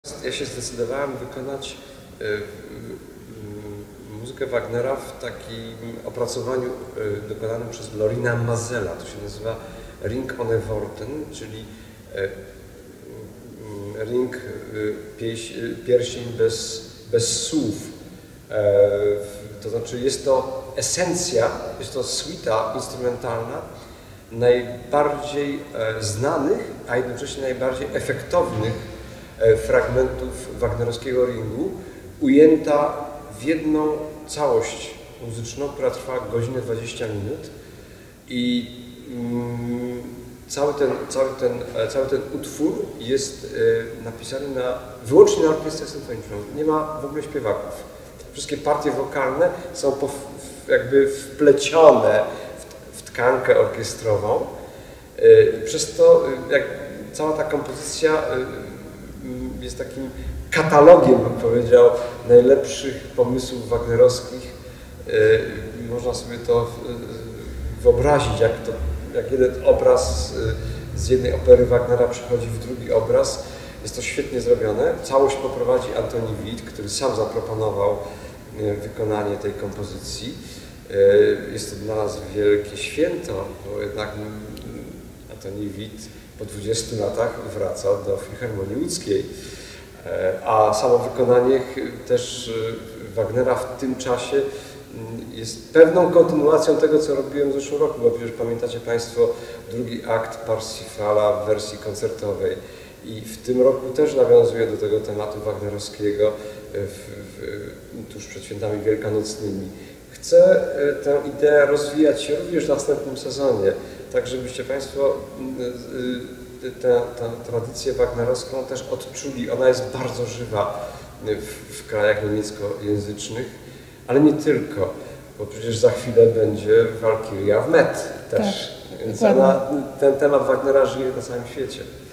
Ja się zdecydowałem wykonać muzykę Wagnera w takim opracowaniu dokonanym przez Lorina Mazela. To się nazywa Ring ohne Worte, czyli ring, pierścień bez słów. To znaczy jest to esencja, jest to suita instrumentalna najbardziej znanych, a jednocześnie najbardziej efektownych fragmentów wagnerowskiego ringu, ujęta w jedną całość muzyczną, która trwa godzinę 20 minut i cały ten utwór jest napisany wyłącznie na orkiestrę symfoniczną. Nie ma w ogóle śpiewaków. Wszystkie partie wokalne są jakby wplecione w tkankę orkiestrową. Przez to cała ta kompozycja jest takim katalogiem, bym powiedział, najlepszych pomysłów wagnerowskich. Można sobie to wyobrazić, jak jeden obraz z jednej opery Wagnera przechodzi w drugi obraz. Jest to świetnie zrobione. Całość poprowadzi Antoni Wit, który sam zaproponował wykonanie tej kompozycji. Jest to dla nas wielkie święto, bo jednak Antoni Wit po 20 latach wraca do Filharmonii Łódzkiej. A samo wykonanie też Wagnera w tym czasie jest pewną kontynuacją tego, co robiłem w zeszłym roku, bo przecież pamiętacie Państwo drugi akt Parsifala w wersji koncertowej. I w tym roku też nawiązuję do tego tematu wagnerowskiego tuż przed świętami wielkanocnymi. Chcę tę ideę rozwijać się również w następnym sezonie, tak żebyście Państwo tę tradycję wagnerowską też odczuli. Ona jest bardzo żywa w krajach niemieckojęzycznych, ale nie tylko, bo przecież za chwilę będzie Walkiria w Met też. Tak, więc ten temat Wagnera żyje na całym świecie.